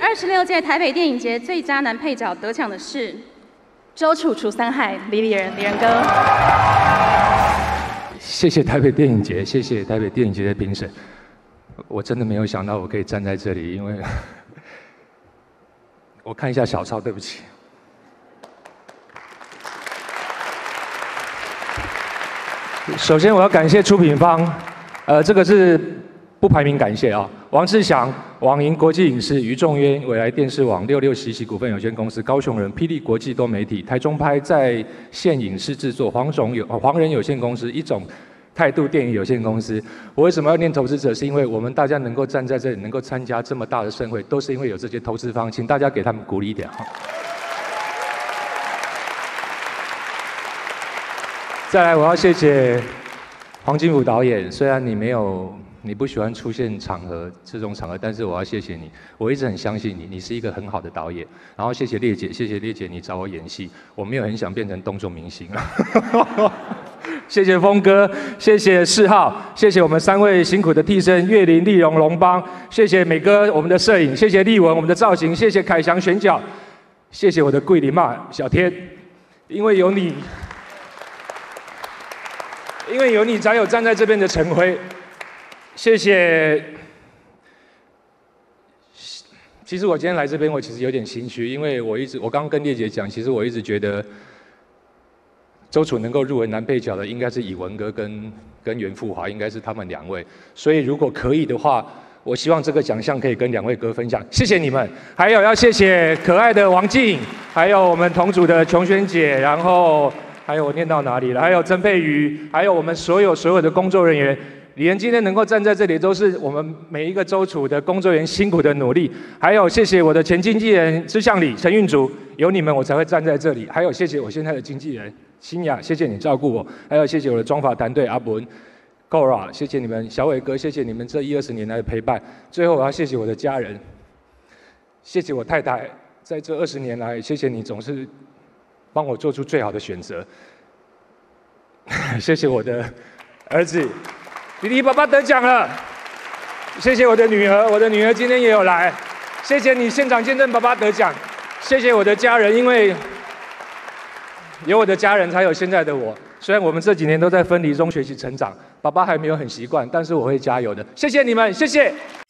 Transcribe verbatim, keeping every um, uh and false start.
二十六届台北电影节最佳男配角得奖的是周楚除三害，李李仁，李仁哥。 谢谢台北电影节，谢谢台北电影节的评审。我真的没有想到我可以站在这里，因为我看一下小抄，对不起。首先我要感谢出品方，呃，这个是不排名感谢啊，王志祥、网银国际影视、于仲渊、未来电视网、六六喜喜股份有限公司、高雄人、霹雳国际多媒体、台中拍在线影视制作、黄种有黄人有限公司、一种态度电影有限公司。我为什么要念投资者？是因为我们大家能够站在这里，能够参加这么大的盛会，都是因为有这些投资方，请大家给他们鼓励一点哈。再来，我要谢谢黄金武导演，虽然你没有。你不喜欢出现场合这种场合，但是我要谢谢你，我一直很相信你，你是一个很好的导演。然后谢谢烈姐，谢谢烈姐你找我演戏，我没有很想变成动作明星啊。谢谢峰哥，谢谢世浩，谢谢我们三位辛苦的替身岳林、丽蓉、龙邦，谢谢美哥我们的摄影，谢谢丽文我们的造型，谢谢凯翔选角，谢谢我的桂林妈小天，因为有你，因为有你才有站在这边的陈辉。谢谢。其实我今天来这边，我其实有点心虚，因为我一直，我刚刚跟烈姐讲，其实我一直觉得周楚能够入围男配角的，应该是以文哥跟跟袁富华，应该是他们两位。所以如果可以的话，我希望这个奖项可以跟两位哥分享。谢谢你们，还有要谢谢可爱的王静，还有我们同组的琼轩姐，然后还有我念到哪里了？还有曾佩瑜，还有我们所有所有的工作人员。李仁今天能够站在这里，都是我们每一个周楚的工作人员辛苦的努力。还有谢谢我的前经纪人支向礼、陈运竹，有你们我才会站在这里。还有谢谢我现在的经纪人新雅，谢谢你照顾我。还有谢谢我的妆发团队阿文、Gora， 谢谢你们，小伟哥，谢谢你们这一二十年来的陪伴。最后我要谢谢我的家人，谢谢我太太，在这二十年来，谢谢你总是帮我做出最好的选择。谢谢我的儿子。弟弟爸爸得奖了，谢谢我的女儿，我的女儿今天也有来，谢谢你现场见证爸爸得奖，谢谢我的家人，因为有我的家人才有现在的我。虽然我们这几年都在分离中学习成长，爸爸还没有很习惯，但是我会加油的。谢谢你们，谢谢。